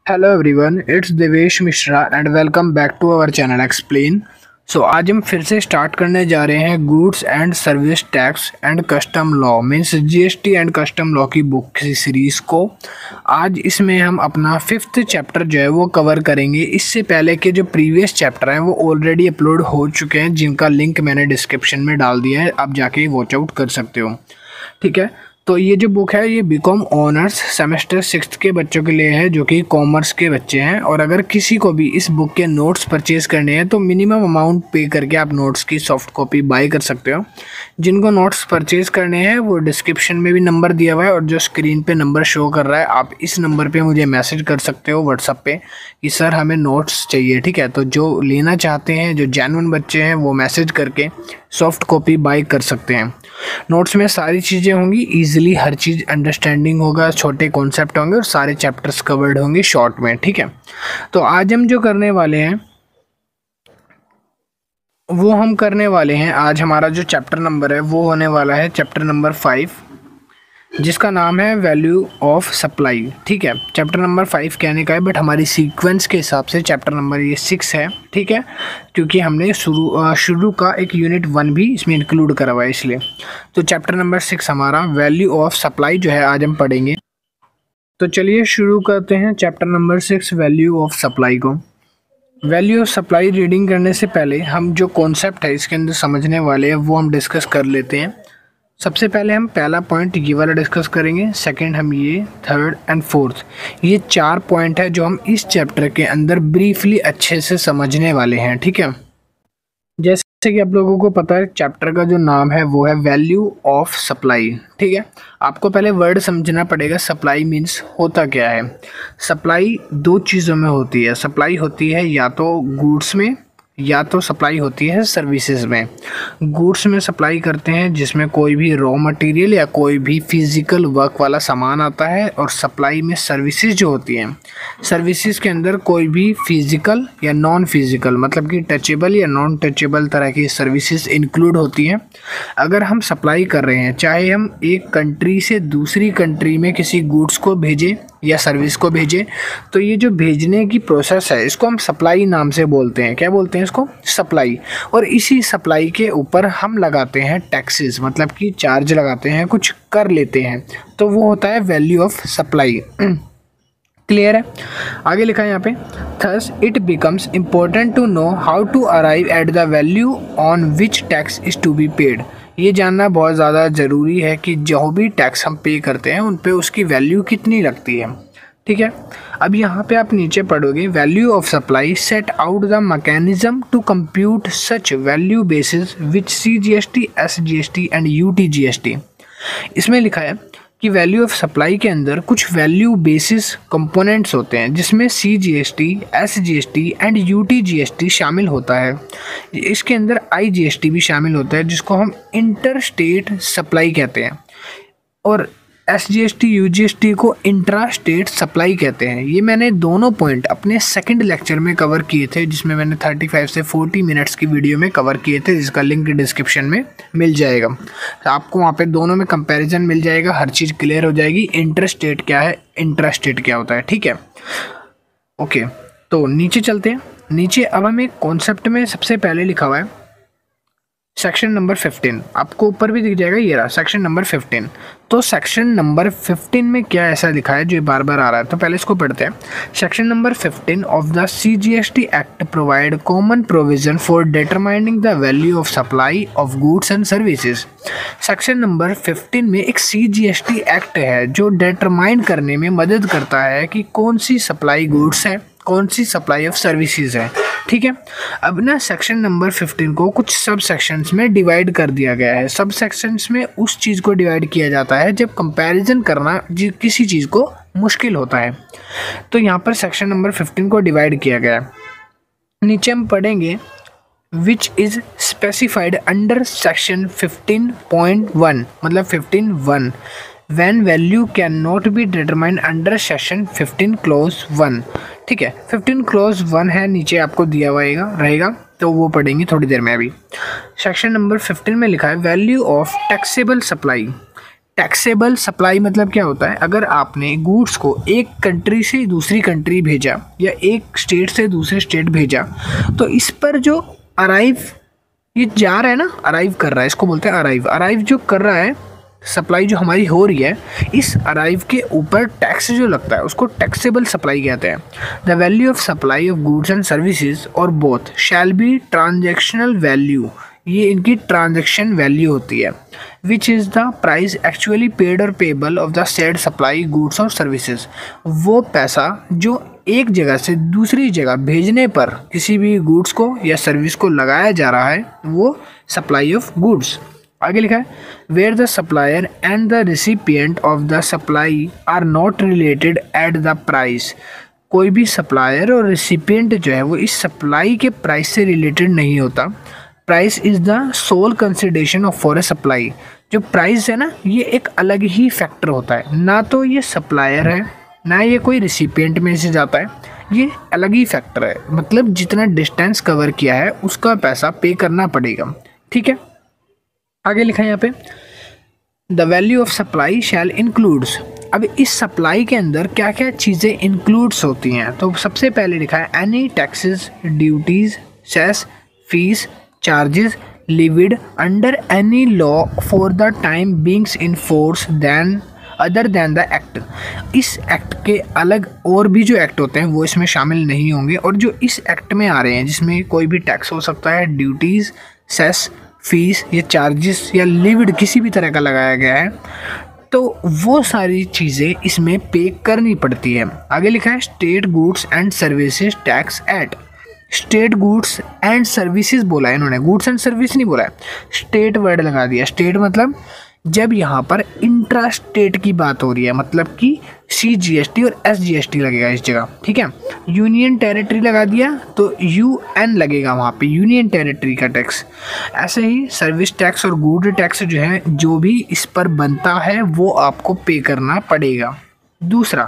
Hello everyone, it's Devesh Mishra and welcome back to our channel explain. आज हम फिर से स्टार्ट करने जा रहे हैं goods and service tax and custom law means GST and custom law की बुक की सीरीज़ को। आज इसमें हम अपना 5th चैप्टर जो है वो कवर करेंगे। इससे पहले के जो प्रीवियस चैप्टर हैं वो ऑलरेडी अपलोड हो चुके हैं, जिनका लिंक मैंने डिस्क्रिप्शन में डाल दिया है, आप जाके वॉच आउट कर सकते हो। ठीक है, तो ये जो बुक है ये बीकॉम ऑनर्स सेमेस्टर 6th के बच्चों के लिए है, जो कि कॉमर्स के बच्चे हैं। और अगर किसी को भी इस बुक के नोट्स परचेज़ करने हैं तो मिनिमम अमाउंट पे करके आप नोट्स की सॉफ्ट कॉपी बाय कर सकते हो। जिनको नोट्स परचेज़ करने हैं वो डिस्क्रिप्शन में भी नंबर दिया हुआ है, और जो स्क्रीन पे नंबर शो कर रहा है आप इस नंबर पे मुझे मैसेज कर सकते हो व्हाट्सअप पे कि सर हमें नोट्स चाहिए। ठीक है, तो जो लेना चाहते हैं, जो जेन्युइन बच्चे हैं, वो मैसेज करके सॉफ्ट कॉपी बाय कर सकते हैं। नोट्स में सारी चीज़ें होंगी, ईजिली हर चीज़ अंडरस्टैंडिंग होगा, छोटे कॉन्सेप्ट होंगे और सारे चैप्टर्स कवर्ड होंगे शॉर्ट में। ठीक है, तो आज हम जो करने वाले हैं आज हमारा जो चैप्टर नंबर है वो होने वाला है चैप्टर नंबर 5, जिसका नाम है वैल्यू ऑफ सप्लाई। ठीक है, चैप्टर नंबर 5 कहने का है, बट हमारी सीक्वेंस के हिसाब से चैप्टर नंबर ये 6 है। ठीक है, क्योंकि हमने शुरू का एक यूनिट 1 भी इसमें इंक्लूड करा हुआ है, इसलिए तो चैप्टर नंबर 6 हमारा वैल्यू ऑफ सप्लाई जो है आज हम पढ़ेंगे। तो चलिए शुरू करते हैं chapter number 6 value of supply को। वैल्यू ऑफ सप्लाई रीडिंग करने से पहले हम जो कॉन्सेप्ट है इसके अंदर समझने वाले हैं वो हम डिस्कस कर लेते हैं। सबसे पहले हम पहला पॉइंट ये वाला डिस्कस करेंगे, सेकंड हम ये, थर्ड एंड फोर्थ। ये 4 पॉइंट है जो हम इस चैप्टर के अंदर ब्रीफली अच्छे से समझने वाले हैं। ठीक है, जैसे कि आप लोगों को पता है चैप्टर का जो नाम है वो है वैल्यू ऑफ सप्लाई। ठीक है, आपको पहले वर्ड समझना पड़ेगा, सप्लाई मीन्स होता क्या है। सप्लाई 2 चीज़ों में होती है। सप्लाई होती है या तो गुड्स में या तो सप्लाई होती है सर्विसेज में। गुड्स में सप्लाई करते हैं जिसमें कोई भी रॉ मटेरियल या कोई भी फिजिकल वर्क वाला सामान आता है, और सप्लाई में सर्विसेज जो होती हैं, सर्विसेज के अंदर कोई भी फिजिकल या नॉन फिजिकल मतलब कि टचेबल या नॉन टचेबल तरह की सर्विसेज इंक्लूड होती हैं। अगर हम सप्लाई कर रहे हैं, चाहे हम एक कंट्री से दूसरी कंट्री में किसी गुड्स को भेजें या सर्विस को भेजें, तो ये जो भेजने की प्रोसेस है इसको हम सप्लाई नाम से बोलते हैं। क्या बोलते हैं इसको? सप्लाई। और इसी सप्लाई के ऊपर हम लगाते हैं टैक्सेस, मतलब कि चार्ज लगाते हैं, कुछ कर लेते हैं, तो वो होता है वैल्यू ऑफ सप्लाई। क्लियर है? आगे लिखा है यहाँ पे, thus it becomes important to know how to arrive at the value on which tax is to be paid. ये जानना बहुत ज़्यादा ज़रूरी है कि जो भी टैक्स हम पे करते हैं उन पे उसकी वैल्यू कितनी लगती है। ठीक है, अब यहाँ पे आप नीचे पढ़ोगे, value of supply set out the mechanism to compute such value basis which CGST, SGST and UTGST। इसमें लिखा है कि वैल्यू ऑफ सप्लाई के अंदर कुछ वैल्यू बेसिस कंपोनेंट्स होते हैं, जिसमें CGST, SGST एंड UTGST शामिल होता है। इसके अंदर IGST भी शामिल होता है, जिसको हम इंटर स्टेट सप्लाई कहते हैं, और SGST, UGST को इंट्रा स्टेट सप्लाई कहते हैं। ये मैंने दोनों पॉइंट अपने सेकंड लेक्चर में कवर किए थे, जिसमें मैंने 35 से 40 मिनट्स की वीडियो में कवर किए थे, जिसका लिंक डिस्क्रिप्शन में मिल जाएगा। तो आपको वहाँ पे दोनों में कंपैरिजन मिल जाएगा, हर चीज़ क्लियर हो जाएगी, इंटर स्टेट क्या है, इंट्रा स्टेट क्या होता है। ठीक है, ओके, तो नीचे चलते हैं। नीचे अब हमें कॉन्सेप्ट में सबसे पहले लिखा हुआ है सेक्शन नंबर 15, आपको ऊपर भी दिख जाएगा, ये रहा सेक्शन नंबर 15। तो सेक्शन नंबर 15 में क्या ऐसा लिखा है जो बार बार आ रहा है, तो पहले इसको पढ़ते हैं। Section number 15 of the CGST act provide common provision for determining the value of supply of goods and services. Section number 15 में एक CGST एक्ट है जो डिटरमाइन करने में मदद करता है कि कौन सी सप्लाई गुड्स है, कौन सी सप्लाई ऑफ सर्विसेज है। ठीक है, अब ना सेक्शन नंबर 15 को कुछ सब सेक्शंस में डिवाइड कर दिया गया है। सब सेक्शंस में उस चीज़ को डिवाइड किया जाता है जब कंपैरिजन करना किसी चीज़ को मुश्किल होता है। तो यहाँ पर सेक्शन नंबर 15 को डिवाइड किया गया है। नीचे हम पढ़ेंगे which is specified under section 15.1 मतलब 15.1 when value cannot be determined under section 15 clause 1। ठीक है, 15 clause 1 है, नीचे आपको दिया हुआ रहेगा, तो वो पढ़ेंगे थोड़ी देर में। अभी सेक्शन नंबर 15 में लिखा है value of taxable supply. Taxable supply मतलब क्या होता है, अगर आपने गुड्स को एक कंट्री से दूसरी कंट्री भेजा या एक स्टेट से दूसरे स्टेट भेजा, तो इस पर जो अराइव, ये जा रहा है ना, अराइव कर रहा है, इसको बोलते हैं अराइव। अराइव जो कर रहा है, सप्लाई जो हमारी हो रही है, इस अराइव के ऊपर टैक्स जो लगता है उसको टैक्सेबल सप्लाई कहते हैं। The value of supply of goods and services और both shall be transactional value, ये इनकी ट्रांजैक्शन वैल्यू होती है, which is the price actually paid or payable of the said supply goods और सर्विसेज। वो पैसा जो एक जगह से दूसरी जगह भेजने पर किसी भी गुड्स को या सर्विस को लगाया जा रहा है, वो सप्लाई ऑफ गुड्स। आगे लिखा है, where the supplier and the recipient of the supply are not related at the price. कोई भी सप्लायर और रिसिपिएंट जो है वो इस सप्लाई के प्राइस से रिलेटेड नहीं होता। Price is the sole consideration of for a supply. जो प्राइस है ना, ये एक अलग ही फैक्टर होता है, ना तो ये सप्लायर है ना ये कोई रिसिपिएंट में से जाता है, ये अलग ही फैक्टर है। मतलब जितना डिस्टेंस कवर किया है उसका पैसा पे करना पड़ेगा, ठीक है। आगे लिखा है यहाँ पे, the value of supply shall includes. अब इस सप्लाई के अंदर क्या क्या चीज़ें इंक्लूड्स होती हैं, तो सबसे पहले लिखा है any taxes, duties, cess, fees, charges levied under any law for the time being in force than other than the act. इस एक्ट के अलग और भी जो एक्ट होते हैं वो इसमें शामिल नहीं होंगे, और जो इस एक्ट में आ रहे हैं जिसमें कोई भी टैक्स हो सकता है, ड्यूटीज़, सेस, फीस या चार्जेस या लिविड किसी भी तरह का लगाया गया है, तो वो सारी चीज़ें इसमें पे करनी पड़ती है। आगे लिखा है state goods and services tax act. State goods and services बोला है इन्होंने, गुड्स एंड सर्विस नहीं बोला है, स्टेट वर्ड लगा दिया। स्टेट मतलब जब यहाँ पर इंट्रा स्टेट की बात हो रही है, मतलब कि CGST और SGST लगेगा इस जगह, ठीक है। यूनियन टेरिटरी लगा दिया तो UN लगेगा वहाँ पे, यूनियन टेरिटरी का टैक्स। ऐसे ही सर्विस टैक्स और गुड टैक्स जो है, जो भी इस पर बनता है वो आपको पे करना पड़ेगा। दूसरा,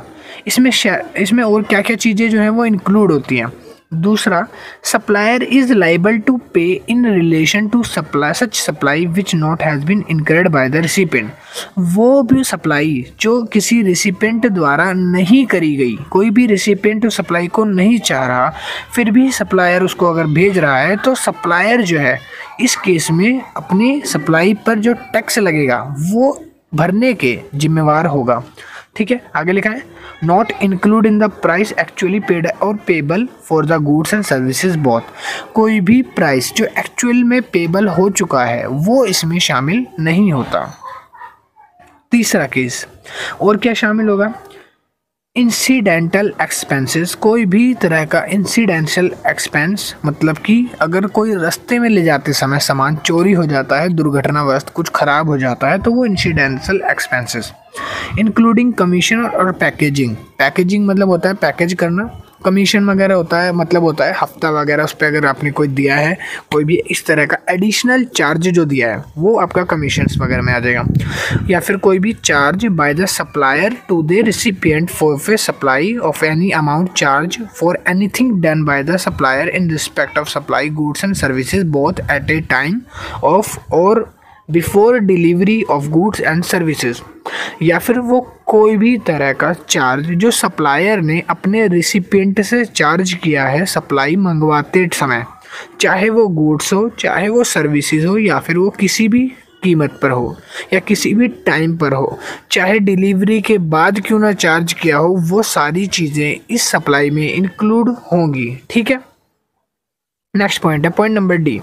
इसमें और क्या क्या चीज़ें जो है वो इंक्लूड होती हैं। दूसरा, supplier is liable to pay in relation to supply such supply which not has been incurred by the recipient. वो भी सप्लाई जो किसी रिसिपेंट द्वारा नहीं करी गई, कोई भी रिसिपेंट उस सप्लाई को नहीं चाह रहा, फिर भी सप्लायर उसको अगर भेज रहा है, तो सप्लायर जो है इस केस में अपनी सप्लाई पर जो टैक्स लगेगा वो भरने के जिम्मेवार होगा, ठीक है। आगे लिखा है not include in the price actually paid or payable for the goods and services both. कोई भी प्राइस जो एक्चुअल में पेबल हो चुका है वो इसमें शामिल नहीं होता। तीसरा केस, और क्या शामिल होगा, इंसिडेंटल एक्सपेंसेस। कोई भी तरह का इंसिडेंशियल एक्सपेंस, मतलब कि अगर कोई रास्ते में ले जाते समय सामान चोरी हो जाता है, दुर्घटनावश कुछ खराब हो जाता है, तो वो इंसिडेंशियल एक्सपेंसेस। इंक्लूडिंग कमीशन और पैकेजिंग। पैकेजिंग मतलब होता है पैकेज करना, कमीशन वगैरह होता है मतलब होता है हफ्ता वगैरह, उस पर अगर आपने कोई दिया है, कोई भी इस तरह का एडिशनल चार्ज जो दिया है वो आपका कमीशंस वगैरह में आ जाएगा। या फिर कोई भी charge by the supplier to the recipient for supply of any amount charge for anything done by the supplier in respect of supply goods and services both at a time of or before delivery of goods and services. या फिर वो कोई भी तरह का charge जो supplier ने अपने रिसिपिएंट से चार्ज किया है सप्लाई मंगवाते समय, चाहे वो गुड्स हो, चाहे वो सर्विसेज हो, या फिर वो किसी भी कीमत पर हो या किसी भी टाइम पर हो, चाहे डिलीवरी के बाद क्यों ना चार्ज किया हो, वो सारी चीज़ें इस सप्लाई में इंक्लूड होंगी, ठीक है। नेक्स्ट पॉइंट है point number D,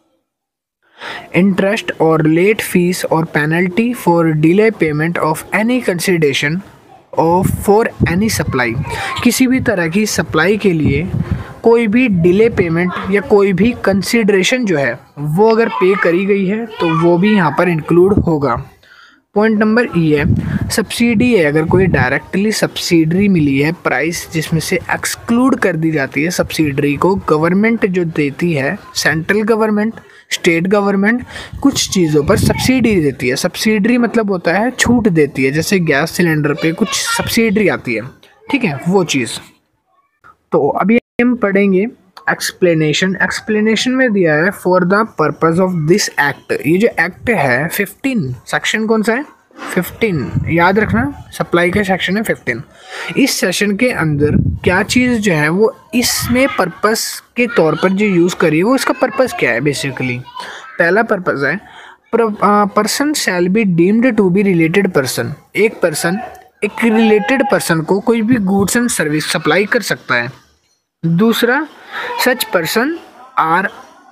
interest or late fee or penalty for delay payment of any consideration of for any supply. किसी भी तरह की सप्लाई के लिए कोई भी डिले पेमेंट या कोई भी कंसिडरेशन जो है वो अगर पे करी गई है तो वो भी यहाँ पर इंक्लूड होगा। पॉइंट नंबर ई है सब्सिडी है, अगर कोई डायरेक्टली सब्सिडरी मिली है प्राइस जिसमें से एक्सक्लूड कर दी जाती है सब्सिडरी को, गवर्नमेंट जो देती है, सेंट्रल गवर्नमेंट, स्टेट गवर्नमेंट कुछ चीज़ों पर सब्सिडी देती है। सब्सिडरी मतलब होता है छूट देती है, जैसे गैस सिलेंडर पे कुछ सब्सिडरी आती है, ठीक है, वो चीज़। तो अभी हम पढ़ेंगे एक्सप्लेनेशन। एक्सप्लेनेशन में दिया है for the purpose of this act. ये जो एक्ट है 15 सेक्शन कौन सा है 15 याद रखना, सप्लाई का सेक्शन है 15। इस सेशन के अंदर क्या चीज़ जो है वो इसमें पर्पस के तौर पर जो यूज़ करी वो इसका पर्पस क्या है बेसिकली। पहला पर्पस है person shall be deemed to be related person. एक पर्सन एक रिलेटेड पर्सन को कोई भी गुड्स एंड सर्विस सप्लाई कर सकता है। दूसरा, such person are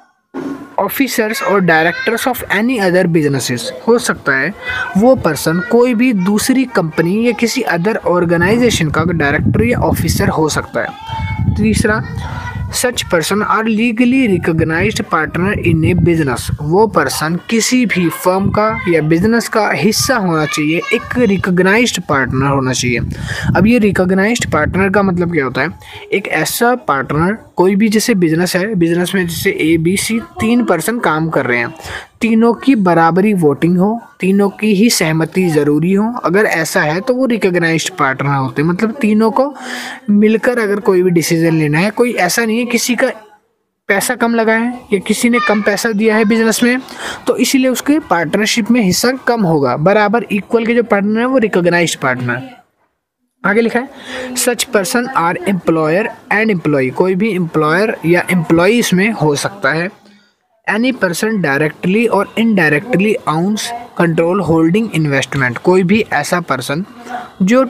officers or directors of any other businesses. हो सकता है वो पर्सन कोई भी दूसरी कंपनी या किसी अदर ऑर्गेनाइजेशन का डायरेक्टर या ऑफिसर हो सकता है। तीसरा, such person are legally recognised partner in a business. वो पर्सन किसी भी फर्म का या बिजनेस का हिस्सा होना चाहिए, एक रिकॉग्नाइज्ड पार्टनर होना चाहिए। अब ये रिकॉग्नाइज्ड पार्टनर का मतलब क्या होता है? एक ऐसा पार्टनर, कोई भी जैसे बिजनेस है, बिजनेस में जैसे ABC 3 पर्सन काम कर रहे हैं, तीनों की बराबरी वोटिंग हो, तीनों की ही सहमति ज़रूरी हो। अगर ऐसा है तो वो रिकॉग्नाइज्ड पार्टनर होते हैं। मतलब तीनों को मिलकर अगर कोई भी डिसीजन लेना है, कोई ऐसा नहीं है किसी का पैसा कम लगा है या किसी ने कम पैसा दिया है बिजनेस में तो इसीलिए उसके पार्टनरशिप में हिस्सा कम होगा। बराबर इक्वल के जो पार्टनर है वो रिकॉग्नाइज्ड पार्टनर। आगे लिखा है such person are employer and employee. कोई भी एम्प्लॉयर या एम्प्लॉय इसमें हो सकता है। एनी पर्सन डायरेक्टली और indirectly owns control holding investment. कोई भी ऐसा पर्सन जो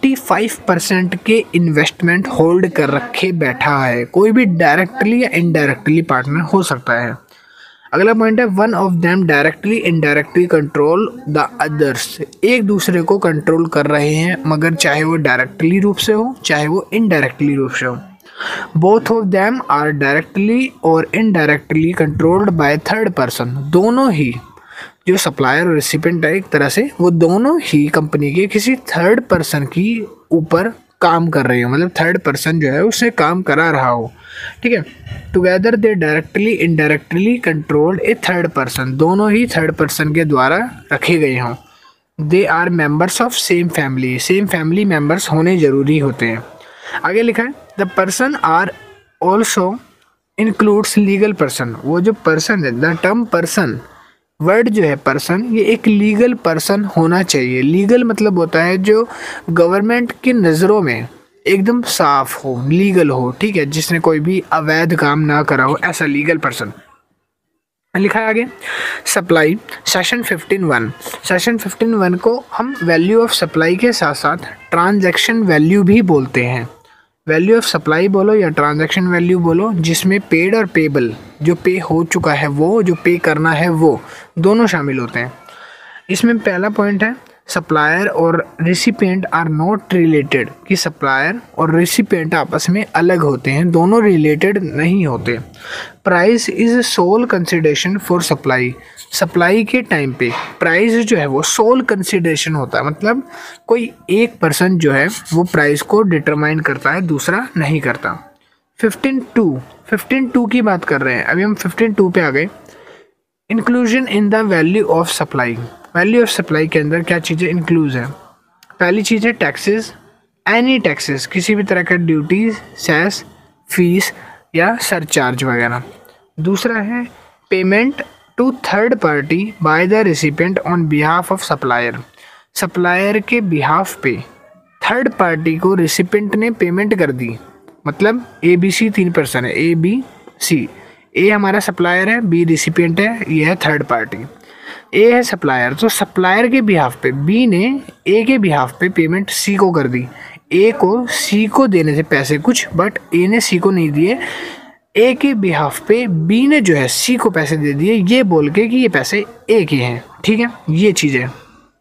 25% के इन्वेस्टमेंट होल्ड कर रखे बैठा है, कोई भी डायरेक्टली या इनडायरेक्टली पार्टनर हो सकता है। अगला पॉइंट है one of them directly indirectly control the others. एक दूसरे को कंट्रोल कर रहे हैं मगर चाहे वो डायरेक्टली रूप से हो चाहे वो इनडायरेक्टली रूप से हो। Both of them are directly और indirectly controlled by third person. दोनों ही जो सप्लायर और रेसिपिएंट है एक तरह से वो दोनों ही कंपनी के किसी थर्ड पर्सन की ऊपर काम कर रहे हो, मतलब थर्ड पर्सन जो है उससे काम करा रहा हो। ठीक है, together they directly indirectly controlled a third person. दोनों ही थर्ड पर्सन के द्वारा रखे गए हों। They are members of same family. Same family members होने ज़रूरी होते हैं। आगे लिखा है the person are also includes legal person. वो जो पर्सन है, द टर्म पर्सन वर्ड जो है पर्सन, ये एक लीगल पर्सन होना चाहिए। लीगल मतलब होता है जो गवर्नमेंट की नज़रों में एकदम साफ हो, लीगल हो। ठीक है, जिसने कोई भी अवैध काम ना करा हो, ऐसा लीगल पर्सन। लिखा है आगे सप्लाई सेशन 15(1). सेशन 15(1) को हम वैल्यू ऑफ सप्लाई के साथ साथ ट्रांजैक्शन वैल्यू भी बोलते हैं। वैल्यू ऑफ सप्लाई बोलो या ट्रांजैक्शन वैल्यू बोलो, जिसमें पेड और पेबल, जो पे हो चुका है वो, जो पे करना है वो, दोनों शामिल होते हैं। इसमें पहला पॉइंट है सप्लायर और रिसिपिएंट आर नॉट रिलेटेड, कि सप्लायर और रिसिपिएंट आपस में अलग होते हैं, दोनों रिलेटेड नहीं होते। Price is sole consideration for supply. Supply के टाइम पे प्राइस जो है वो सोल कंसिडरेशन होता है, मतलब कोई एक पर्सन जो है वो प्राइस को डिटरमाइन करता है, दूसरा नहीं करता। 15(2) की बात कर रहे हैं, अभी हम 15(2) पे आ गए। Inclusion in the value of supply. Value of supply के अंदर क्या चीज़ें इंक्लूज है? पहली चीज़ है टैक्सेस, एनी टैक्सेस, किसी भी तरह का ड्यूटीज, सेस, फीस या सरचार्ज वगैरह। दूसरा है payment to third party by the recipient on behalf of supplier. Supplier के बिहाफ पे थर्ड पार्टी को रेसिपिएंट ने पेमेंट कर दी। मतलब ABC 3 पर्सन है, ABC। ए हमारा सप्लायर है, B रेसिपिएंट है, ये है थर्ड पार्टी। ए है सप्लायर, तो सप्लायर के बिहाफ पे बी ने ए के बिहाफ पे पेमेंट सी को कर दी। ए को सी को देने थे पैसे कुछ, बट ए ने सी को नहीं दिए। ए के बिहाफ पे बी ने जो है सी को पैसे दे दिए, ये बोल के कि ये पैसे ए के हैं। ठीक है, ये चीज़ है।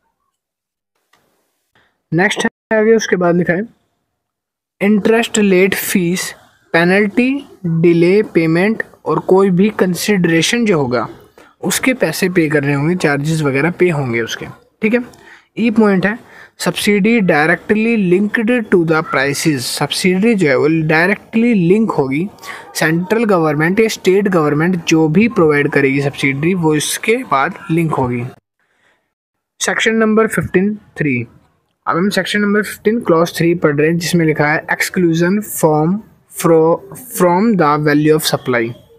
नेक्स्ट है आगे, उसके बाद लिखा है interest, late fees, penalty, delay payment और कोई भी कंसिडरेशन जो होगा उसके पैसे पे करने होंगे, चार्जेस वगैरह पे होंगे उसके। ठीक है, ई पॉइंट है subsidy directly linked to the prices. Subsidy जो है वो डायरेक्टली लिंक होगी, सेंट्रल गवर्नमेंट या स्टेट गवर्नमेंट जो भी प्रोवाइड करेगी सब्सिडी वो इसके बाद लिंक होगी। Section number 15(3). अब हम सेक्शन नंबर 15 क्लॉज 3 पढ़ रहे हैं, जिसमें लिखा है exclusion from the value of supply.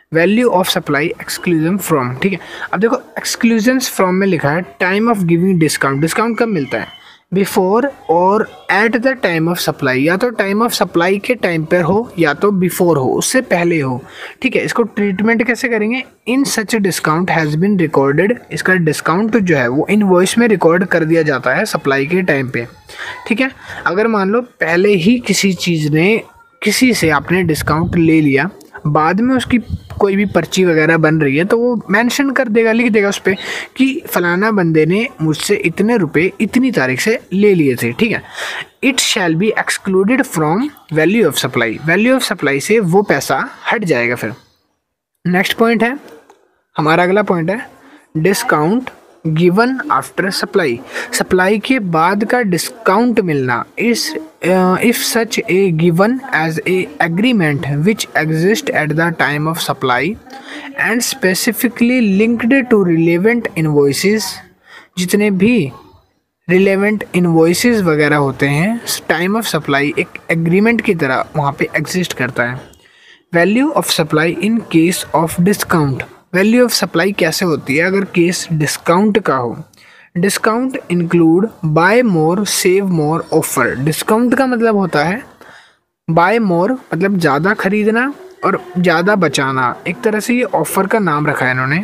Value of supply exclusion from, ठीक है। अब देखो एक्सक्लूजन फ्रॉम में लिखा है time of giving discount, discount कब मिलता है, बिफोर और at the time of supply, या तो टाइम ऑफ सप्लाई के टाइम पर हो या तो बिफोर हो, उससे पहले हो, ठीक है। इसको ट्रीटमेंट कैसे करेंगे, in such discount has been recorded, इसका डिस्काउंट जो है वो इनवॉइस में रिकॉर्ड कर दिया जाता है सप्लाई के टाइम पे, ठीक है। अगर मान लो पहले ही किसी चीज़ ने किसी से आपने डिस्काउंट ले लिया, बाद में उसकी कोई भी पर्ची वगैरह बन रही है तो वो मेंशन कर देगा, लिख देगा उस पर कि फलाना बंदे ने मुझसे इतने रुपए इतनी तारीख से ले लिए थे, ठीक है। It shall be excluded from value of supply, value of supply से वो पैसा हट जाएगा। फिर नेक्स्ट पॉइंट है हमारा, अगला पॉइंट है discount given after supply, supply के बाद का डिस्काउंट मिलना is if such a given as a agreement which exist at the time of supply and specifically linked to relevant invoices, जितने भी रिलेवेंट इनवॉइसेस वगैरह होते हैं टाइम ऑफ सप्लाई एक एग्रीमेंट की तरह वहाँ पे एग्जिस्ट करता है। Value of supply in case of discount, value of supply कैसे होती है अगर केस डिस्काउंट का हो, discount include buy more save more offer, discount का मतलब होता है बाय मोर मतलब ज़्यादा खरीदना और ज़्यादा बचाना, एक तरह से ये ऑफ़र का नाम रखा है इन्होंने।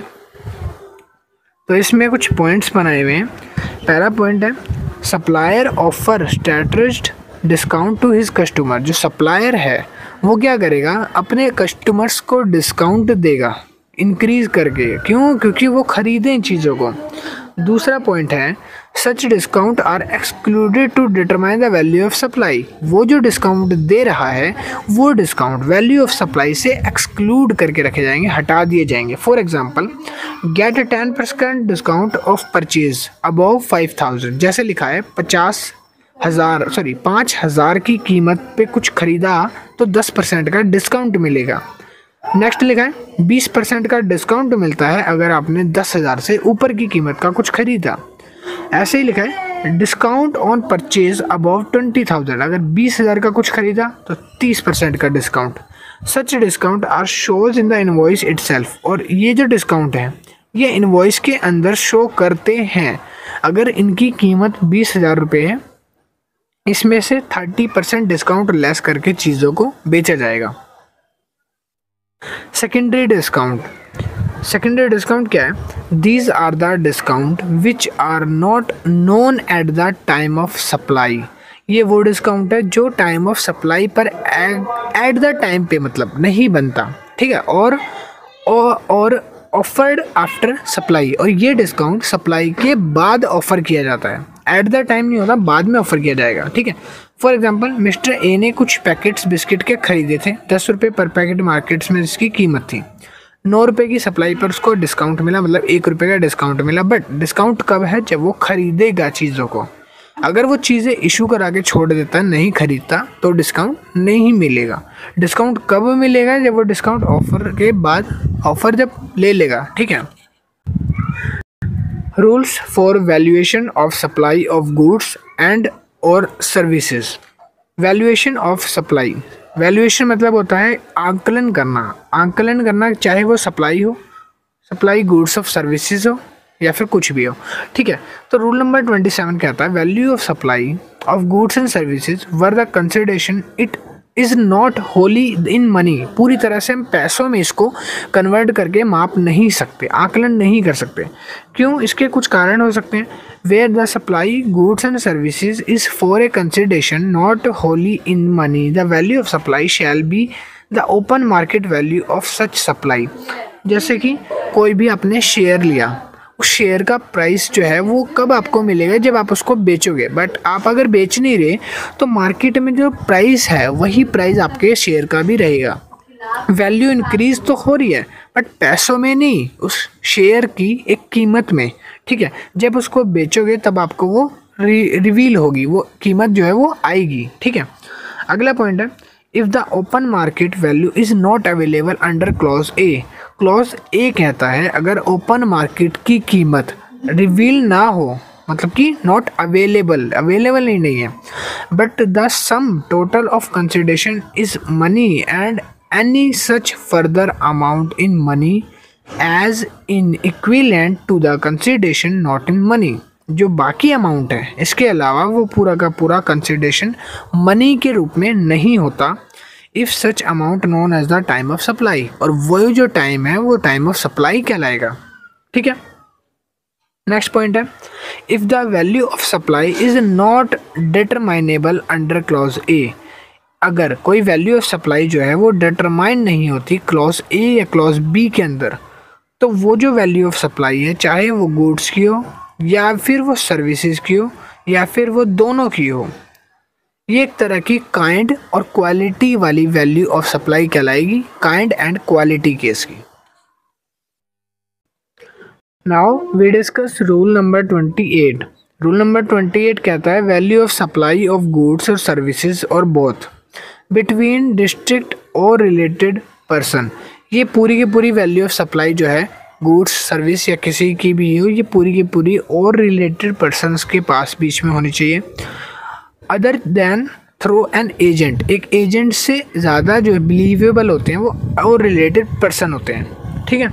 तो इसमें कुछ पॉइंट्स बनाए हुए हैं। पहला पॉइंट है supplier offer strategic discount to his customer, जो सप्लायर है वो क्या करेगा अपने कस्टमर्स को डिस्काउंट देगा इंक्रीज करके, क्यों, क्योंकि वो खरीदें इन चीज़ों को। दूसरा पॉइंट है such discount are excluded to determine the value of supply, वो जो डिस्काउंट दे रहा है वो डिस्काउंट वैल्यू ऑफ सप्लाई से एक्सक्लूड करके रखे जाएंगे, हटा दिए जाएंगे। For example get 10% discount off purchase above 5000, जैसे लिखा है 5,000 की कीमत पे कुछ खरीदा तो 10% का डिस्काउंट मिलेगा। नेक्स्ट लिखा है 20% का डिस्काउंट मिलता है अगर आपने 10,000 से ऊपर की कीमत का कुछ खरीदा। ऐसे ही लिखा है डिस्काउंट ऑन परचेज अबव 20,000, अगर 20,000 का कुछ खरीदा तो 30% का discount. Such discount are shows in the invoice itself, और ये जो डिस्काउंट है ये इनवॉइस के अंदर शो करते हैं। अगर इनकी कीमत 20,000 रुपये है, इसमें से 30% डिस्काउंट लेस करके चीज़ों को बेचा जाएगा। सेकेंडरी डिस्काउंट, सेकेंडरी डिस्काउंट क्या है, these are the discount which are not known at the time of supply, ये वो डिस्काउंट है जो टाइम ऑफ सप्लाई पर एट द टाइम पे मतलब नहीं बनता, ठीक है, और ऑफर्ड आफ्टर सप्लाई, और ये डिस्काउंट सप्लाई के बाद ऑफर किया जाता है, एट द टाइम नहीं होता, बाद में ऑफर किया जाएगा, ठीक है। फॉर एग्जांपल मिस्टर ए ने कुछ पैकेट्स बिस्किट के खरीदे थे 10 रुपये पर पैकेट मार्केट्स में जिसकी कीमत थी 9 रुपये की सप्लाई पर उसको डिस्काउंट मिला, मतलब 1 रुपये का डिस्काउंट मिला। बट डिस्काउंट कब है, जब वो खरीदेगा चीज़ों को। अगर वो चीज़ें इशू करा के छोड़ देता, नहीं खरीदता, तो डिस्काउंट नहीं मिलेगा। डिस्काउंट कब मिलेगा, जब वो डिस्काउंट ऑफर के बाद ऑफर जब ले लेगा, ठीक है। Rules for valuation of supply of goods and और services. Valuation of supply, valuation मतलब होता है आंकलन करना, आंकलन करना, चाहे वो सप्लाई हो, सप्लाई गुड्स ऑफ सर्विसेज हो या फिर कुछ भी हो, ठीक है। तो रूल नंबर 27 क्या आता है, value of supply of goods and services where the consideration it is not wholly in money, पूरी तरह से हम पैसों में इसको कन्वर्ट करके माप नहीं सकते, आकलन नहीं कर सकते। क्यों, इसके कुछ कारण हो सकते हैं। Where the supply goods and services is for a consideration not wholly in money, the value of supply shall be the open market value of such supply. जैसे कि कोई भी आपने शेयर लिया, उस शेयर का प्राइस जो है वो कब आपको मिलेगा, जब आप उसको बेचोगे। बट आप अगर बेच नहीं रहे तो मार्केट में जो प्राइस है वही प्राइस आपके शेयर का भी रहेगा। वैल्यू इंक्रीज तो हो रही है बट पैसों में नहीं, उस शेयर की एक कीमत में, ठीक है। जब उसको बेचोगे तब आपको वो रिवील होगी, वो कीमत जो है वो आएगी, ठीक है। अगला पॉइंट है if the open market value is not available under clause A, clause A कहता है अगर ओपन मार्केट की कीमत रिवील ना हो, मतलब कि नॉट अवेलेबल, अवेलेबल ही नहीं है, but the sum total of consideration is money and any such further amount in money as in equivalent to the consideration not in money। जो बाकी अमाउंट है इसके अलावा वो पूरा का पूरा कंसिडरेशन मनी के रूप में नहीं होता। If such amount known as the time of supply, और वो जो टाइम है वो टाइम ऑफ सप्लाई कहलाएगा। ठीक है, नेक्स्ट पॉइंट है, if the value of supply is not determinable under clause A. अगर कोई वैल्यू ऑफ सप्लाई जो है वो डिटरमाइन नहीं होती क्लॉज ए या क्लॉज बी के अंदर, तो वो जो वैल्यू ऑफ सप्लाई है चाहे वो गुड्स की हो या फिर वो सर्विसेज की हो या फिर वो दोनों की हो, ये एक तरह की काइंड और क्वालिटी वाली वैल्यू ऑफ सप्लाई कहलाएगी, काइंड एंड क्वालिटी केस की। Now we discuss rule number 28। Rule number 28 कहता है value of supply of goods और सर्विसेज और बोथ बिटवीन डिस्ट्रिक्ट और रिलेटेड पर्सन। ये पूरी की पूरी वैल्यू ऑफ सप्लाई जो है गुड्स सर्विस या किसी की भी हो, ये पूरी की पूरी और रिलेटेड पर्सनस के पास बीच में होनी चाहिए, other than through an agent. एक एजेंट से ज़्यादा जो बिलीवेबल होते हैं वो और रिलेटेड पर्सन होते हैं। ठीक है,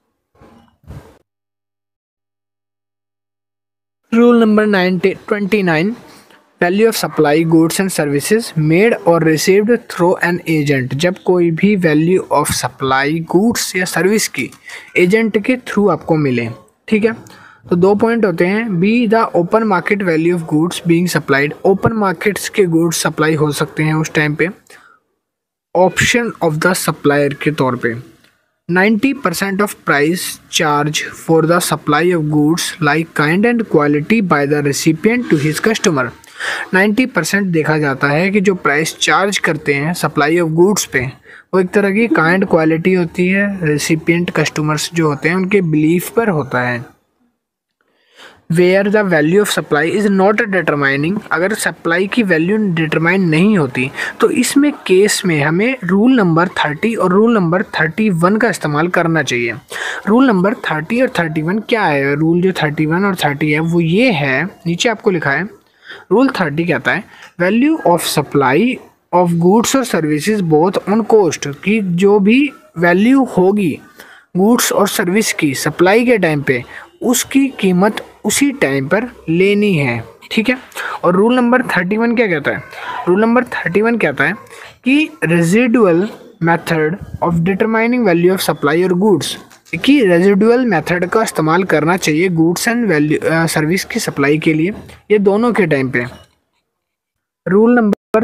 rule number 29, value of supply goods and services made और रिसीव्ड थ्रू एन एजेंट। जब कोई भी वैल्यू ऑफ सप्लाई गुड्स या सर्विस की एजेंट के थ्रू आपको मिले। ठीक है, तो दो पॉइंट होते हैं, B the open market value of goods being supplied. Open markets के गुड्स सप्लाई हो सकते हैं उस टाइम पे ऑप्शन ऑफ द सप्लायर के तौर पे। 90% of price charge for the supply of goods like kind and quality by the recipient to his customer। 90% देखा जाता है कि जो प्राइस चार्ज करते हैं सप्लाई ऑफ गुड्स पे वो एक तरह की काइंड क्वालिटी होती है, रेसिपिएंट कस्टमर्स जो होते हैं उनके बिलीफ पर होता है। Where the value of supply is not determining, अगर सप्लाई की वैल्यू डिटरमाइन नहीं होती तो इसमें केस में हमें रूल नंबर 30 और रूल नंबर 31 का इस्तेमाल करना चाहिए। रूल नंबर 30 और 31 क्या है? रूल जो 31 और 30 है वो ये है, नीचे आपको लिखा है। रूल 30 कहता है value of supply of goods और सर्विसेज बोथ ऑन कॉस्ट, की जो भी वैल्यू होगी गुड्स और सर्विस की सप्लाई के टाइम पे उसकी कीमत उसी टाइम पर लेनी है। ठीक है, और रूल नंबर 31 क्या कहता है? रूल नंबर 31 कहता है कि residual method of determining value of supply और गुड्स, कि रेजिडुअल मेथड का इस्तेमाल करना चाहिए गुड्स एंड वैल्यू सर्विस की सप्लाई के लिए, ये दोनों के टाइम पे। रूल नंबर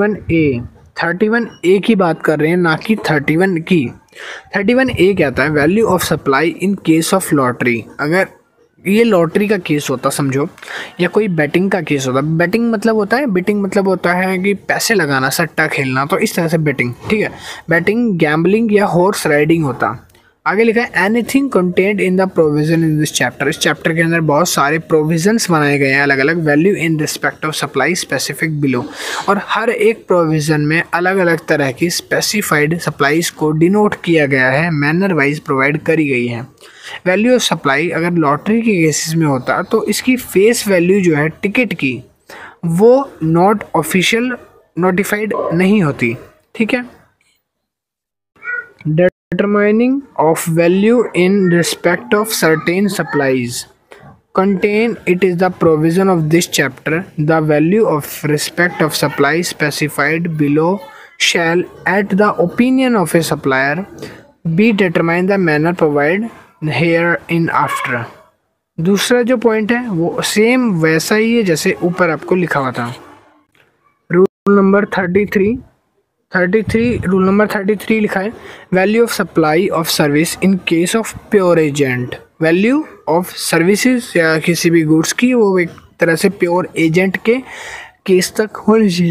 31A की बात कर रहे हैं, ना कि 31 की। 31A कहता है value of supply in case of lottery. अगर ये लॉटरी का केस होता समझो, या कोई बैटिंग का केस होता, बैटिंग मतलब होता है, बेटिंग मतलब होता है कि पैसे लगाना, सट्टा खेलना, तो इस तरह से बैटिंग। ठीक है, बैटिंग गैम्बलिंग या हॉर्स राइडिंग होता। आगे लिखा है anything content in the provision in this chapter. इस चैप्टर के अंदर बहुत सारे प्रोविजंस बनाए गए हैं अलग अलग, value in respect of supply specific below, और हर एक प्रोविज़न में अलग अलग तरह की स्पेसिफाइड सप्लाईज को डिनोट किया गया है, मैनर वाइज प्रोवाइड करी गई है। वैल्यू ऑफ सप्लाई अगर लॉटरी के केसेस में होता तो इसकी फेस वैल्यू जो है टिकट की वो नॉट ऑफिशियल नोटिफाइड नहीं होती। ठीक है, determining of value in respect of certain supplies contain it is the provision of this chapter the value of respect of supply specified below shall at the opinion of a supplier be determined the manner provided here in after। दूसरा जो point है वो same वैसा ही है जैसे ऊपर आपको लिखा हुआ था। रूल नंबर 33 रूल नंबर 33 लिखा है value of supply of service in case of pure agent. Value of services या किसी भी गुड्स की वो एक तरह से प्योर एजेंट के केस तक होनी चाहिए।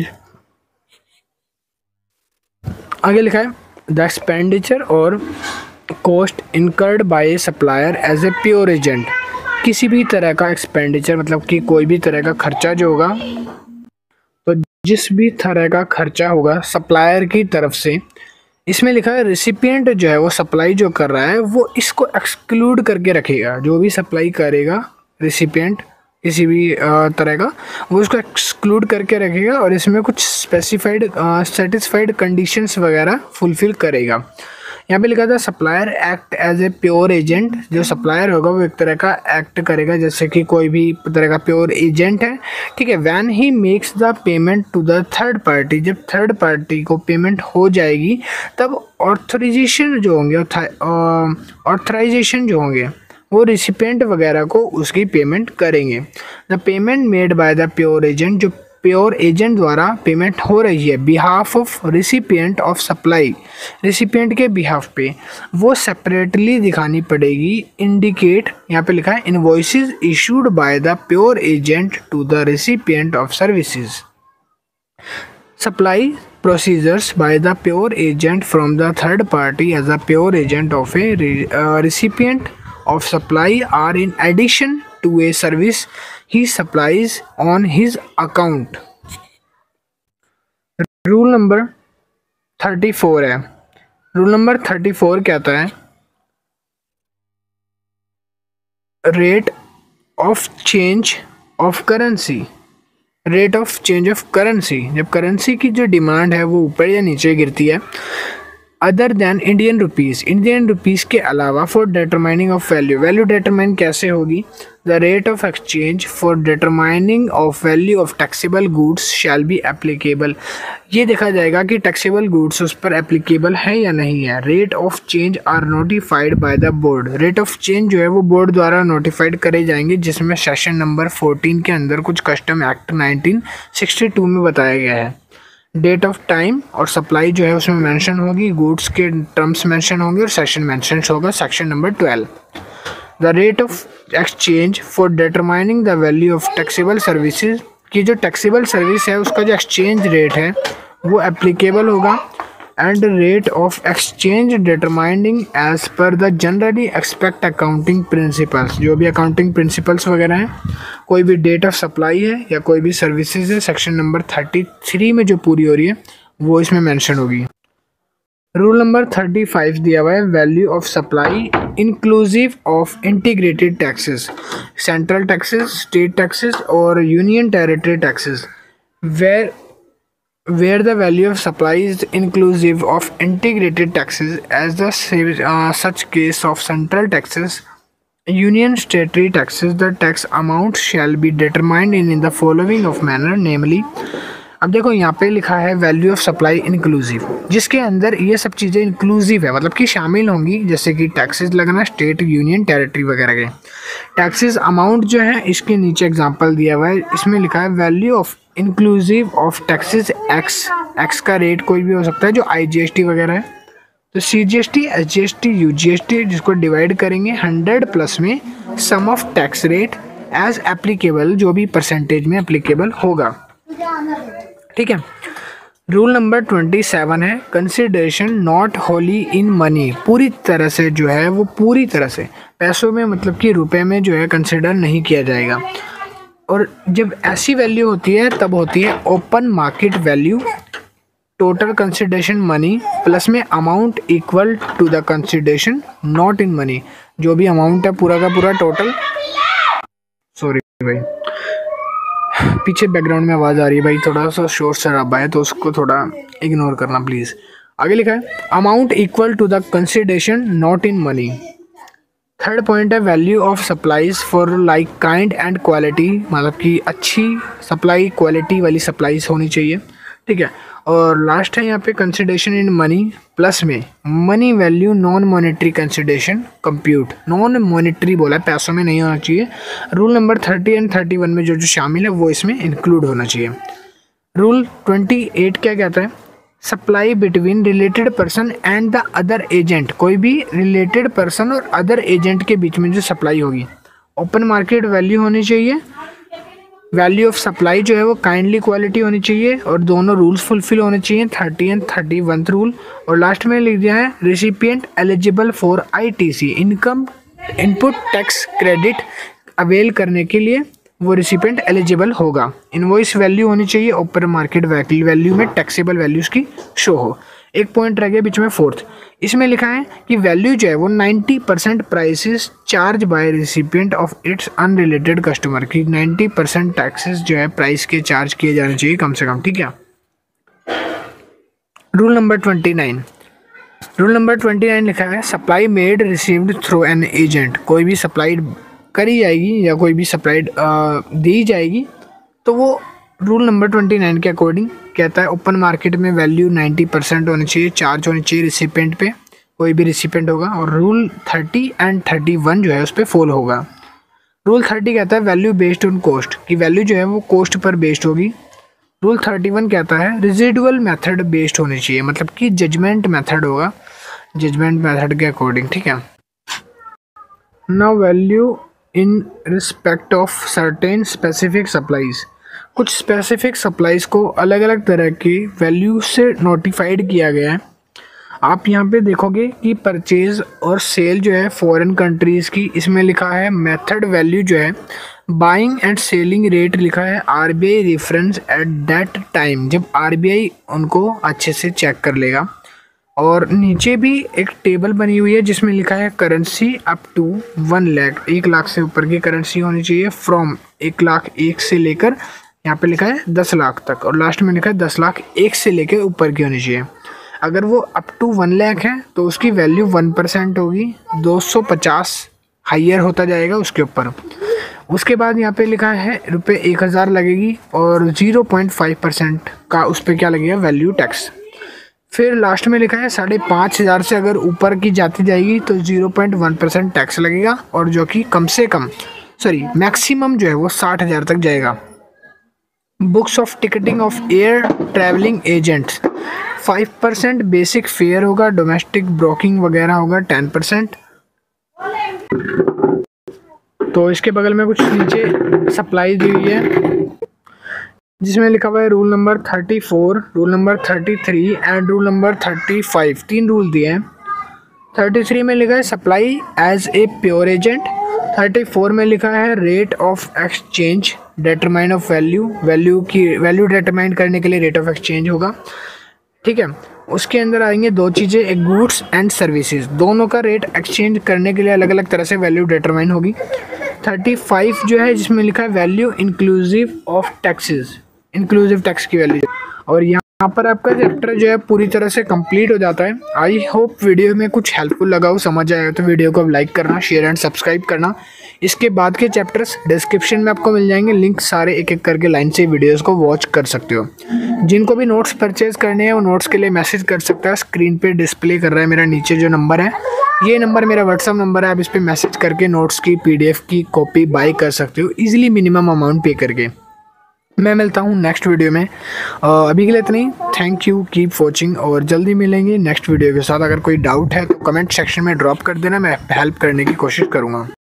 आगे लिखा है द एक्सपेंडिचर और cost incurred by a supplier as a pure agent. किसी भी तरह का एक्सपेंडिचर मतलब कि कोई भी तरह का खर्चा जो होगा, तो जिस भी तरह का खर्चा होगा सप्लायर की तरफ से, इसमें लिखा है रेसिपिएंट जो है वो सप्लाई जो कर रहा है वो इसको एक्सक्लूड करके रखेगा। जो भी सप्लाई करेगा रेसिपिएंट किसी भी तरह का, वो उसको एक्सक्लूड करके रखेगा और इसमें कुछ स्पेसिफाइड सेटिस्फाइड कंडीशंस वगैरह फुलफिल करेगा। यहाँ पे लिखा था supplier act as a pure agent. जो सप्लायर होगा वो एक तरह का एक्ट करेगा जैसे कि कोई भी तरह का प्योर एजेंट है, ठीक है। When he makes the payment to the third party, जब थर्ड पार्टी को पेमेंट हो जाएगी तब ऑथराइजेशन जो होंगे वो रिसिपेंट वगैरह को उसकी पेमेंट करेंगे। The payment made by the pure agent, जो प्योर एजेंट द्वारा पेमेंट हो रही है behalf of recipient of supply, recipient के बिहाफ पे, वो सेपरेटली दिखानी पड़ेगी। इंडिकेट, यहाँ पे लिखा है invoices issued by the pure agent to the recipient of services. Supply procedures by the pure agent from the third party as a pure agent of a recipient of supply are in addition to a service he supplies on his account। Rule number 34 है। Rule number 34 कहता है rate of change of currency. Rate of change of currency, जब currency की जो demand है वो ऊपर या नीचे गिरती है अदर दैन इंडियन रुपीज़ के अलावा for determining of value, value determine कैसे होगी। The rate of exchange for determining of value of taxable goods shall be applicable. ये देखा जाएगा कि टैक्सेबल गुड्स उस पर एप्लीकेबल है या नहीं है। Rate of change are notified by the board, rate of change जो है वो बोर्ड द्वारा नोटिफाइड करे जाएंगे, जिसमें सेशन नंबर 14 के अंदर कुछ कस्टम एक्ट 1962 में बताया गया है। डेट ऑफ टाइम और सप्लाई जो है उसमें मेंशन होगी, गुड्स के टर्म्स मेंशन होंगे और सेक्शन मेंशन होगा section number 12। The rate of exchange for determining the value of taxable services, की जो टैक्सेबल सर्विस है उसका जो एक्सचेंज रेट है वो एप्लीकेबल होगा। And rate of exchange determining as per the generally expect accounting principles, जो भी अकाउंटिंग प्रिंसिपल्स वगैरह हैं, कोई भी डेट ऑफ सप्लाई है या कोई भी सर्विसेज है, सेक्शन नंबर 33 में जो पूरी हो रही है वो इसमें मेंशन होगी। रूल नंबर 35 दिया हुआ है value of supply inclusive of integrated taxes, central taxes, state taxes और union territory taxes. where the value of supply is inclusive of integrated taxes as the such case of central taxes, union statutory taxes, the tax amount shall be determined in the following of manner, namely। अब देखो यहाँ पे लिखा है value of supply inclusive, जिसके अंदर ये सब चीज़ें इंक्लूसिव है, मतलब कि शामिल होंगी, जैसे कि टैक्सेस लगना, स्टेट, यूनियन, टेरिटरी वगैरह के टैक्सेस अमाउंट जो है इसके नीचे एग्जांपल दिया हुआ है। इसमें लिखा है value of inclusive of taxes X का रेट कोई भी हो सकता है जो IGST वगैरह है, तो CGST, SGST, UGST, जिसको डिवाइड करेंगे 100 प्लस में sum of tax rate as applicable, जो भी परसेंटेज में एप्लीकेबल होगा, ठीक है। रूल नंबर 27 है consideration not wholly in money, पूरी तरह से जो है वो पूरी तरह से पैसों में, मतलब कि रुपए में जो है कंसिडर नहीं किया जाएगा। और जब ऐसी वैल्यू होती है तब होती है open market value, total consideration money plus में amount equal to the consideration not in money, जो भी अमाउंट है पूरा का पूरा टोटल। सॉरी भाई, पीछे बैकग्राउंड में आवाज़ आ रही है भाई, थोड़ा सा शोर शराबा है तो उसको थोड़ा इग्नोर करना प्लीज़। आगे लिखा है amount equal to the consideration not in money. Third point है value of supplies for like kind and quality, मतलब कि अच्छी सप्लाई, क्वालिटी वाली सप्लाईज होनी चाहिए, ठीक है। और लास्ट है यहाँ पे कंसिडरेशन इन मनी प्लस में money value non monetary consideration compute, non monetary बोला है, पैसों में नहीं होना चाहिए। रूल नंबर 30 एंड 31 में जो जो शामिल है वो इसमें इंक्लूड होना चाहिए। रूल 28 क्या कहता है supply between related person and the other agent, कोई भी रिलेटेड पर्सन और अदर एजेंट के बीच में जो सप्लाई होगी ओपन मार्केट वैल्यू होनी चाहिए। वैल्यू ऑफ सप्लाई जो है वो काइंडली क्वालिटी होनी चाहिए और दोनों रूल्स फुलफिल होने चाहिए, 30 एंड 31 रूल। और लास्ट में लिख दिया है recipient eligible for ITC income input tax credit avail करने के लिए वो रिसिपिएंट एलिजिबल होगा। इनवॉइस वैल्यू होनी चाहिए ओपन मार्केट वैल्यू में टैक्सेबल वैल्यूज़ की शो हो। एक पॉइंट रह गया बीच में फोर्थ, इसमें लिखा है कि वैल्यू जो है वो 90% prices charge by recipient of its unrelated customer की 90% टैक्सेस जो है प्राइस के चार्ज किए जाने चाहिए कम से कम, ठीक है। रूल नंबर 29, रूल नंबर 29 लिखा है supply made received through an agent. कोई भी सप्लाई करी जाएगी या कोई भी सप्लाई दी जाएगी तो वो रूल नंबर 29 के अकॉर्डिंग कहता है ओपन मार्केट में वैल्यू 90% होनी चाहिए, चार्ज होनी चाहिए रिसिपेंट पे, कोई भी रिसिपेंट होगा। और रूल 30 एंड 31 जो है उस पर फॉलो होगा। रूल 30 कहता है वैल्यू बेस्ड ऑन कॉस्ट, की वैल्यू जो है वो कॉस्ट पर बेस्ड होगी। रूल 31 कहता है रेजिडुअल मेथड बेस्ड होनी चाहिए, मतलब कि जजमेंट मेथड होगा, जजमेंट मेथड के अकॉर्डिंग, ठीक है। Now value in respect of certain specific supplies, कुछ स्पेसिफिक सप्लाईज को अलग अलग तरह की वैल्यू से नोटिफाइड किया गया है। आप यहाँ पे देखोगे कि परचेज और सेल जो है फॉरेन कंट्रीज़ की, इसमें लिखा है मेथड वैल्यू जो है बाइंग एंड सेलिंग रेट लिखा है RBI reference at that time, जब आरबीआई उनको अच्छे से चेक कर लेगा। और नीचे भी एक टेबल बनी हुई है जिसमें लिखा है currency up to 1 lakh, 1 lakh से ऊपर की करेंसी होनी चाहिए, फ्रॉम 1 लाख 1 से लेकर यहाँ पे लिखा है 10 लाख तक, और लास्ट में लिखा है 10 लाख 1 से लेकर ऊपर की होनी चाहिए। अगर वो अप टू 1 लाख है तो उसकी वैल्यू 1% होगी, 250 हाइयर होता जाएगा उसके ऊपर। उसके बाद यहाँ पे लिखा है रुपये 1000 लगेगी और 0.5% का उस पर क्या लगेगा वैल्यू टैक्स। फिर लास्ट में लिखा है 5,500 से अगर ऊपर की जाती जाएगी तो 0.1% टैक्स लगेगा, और जो कि कम से कम मैक्सिमम जो है वो 60,000 तक जाएगा। Books of ticketing of air travelling agents 5% basic fare होगा, डोमेस्टिक ब्रोकिंग वगैरह होगा 10%। तो इसके बगल में कुछ नीचे सप्लाई दी हुई है जिसमें लिखा हुआ है rule number 34, rule number 33 and rule number 35। 3 rule दिए हैं। 33 में लिखा है supply as a pure agent, 34 में लिखा है rate of exchange determine of value determine करने के लिए रेट ऑफ एक्सचेंज होगा, ठीक है। उसके अंदर आएंगे 2 चीज़ें, एक गुड्स एंड सर्विसेज, दोनों का रेट एक्सचेंज करने के लिए अलग अलग तरह से वैल्यू डिटरमाइन होगी। 35 जो है जिसमें लिखा है value inclusive of taxes, inclusive tax की वैल्यू। और यहाँ पर आपका चैप्टर जो है पूरी तरह से कंप्लीट हो जाता है। आई होप वीडियो में कुछ हेल्पफुल लगा हो, समझ आया तो वीडियो को लाइक करना, शेयर एंड सब्सक्राइब करना। इसके बाद के चैप्टर्स डिस्क्रिप्शन में आपको मिल जाएंगे, लिंक सारे एक एक करके लाइन से वीडियोस को वॉच कर सकते हो। जिनको भी नोट्स परचेज करने हैं वो नोट्स के लिए मैसेज कर सकता है। स्क्रीन पे डिस्प्ले कर रहा है मेरा नीचे जो नंबर है, ये नंबर मेरा व्हाट्सअप नंबर है। आप इस पर मैसेज करके नोट्स की PDF की कॉपी बाय कर सकते हो ईजिली, मिनिमम अमाउंट पे करके। मैं मिलता हूँ नेक्स्ट वीडियो में। अभी के लिए इतना ही। थैंक यू, कीप वॉचिंग, और जल्दी मिलेंगे नेक्स्ट वीडियो के साथ। अगर कोई डाउट है तो कमेंट सेक्शन में ड्रॉप कर देना, मैं हेल्प करने की कोशिश करूँगा।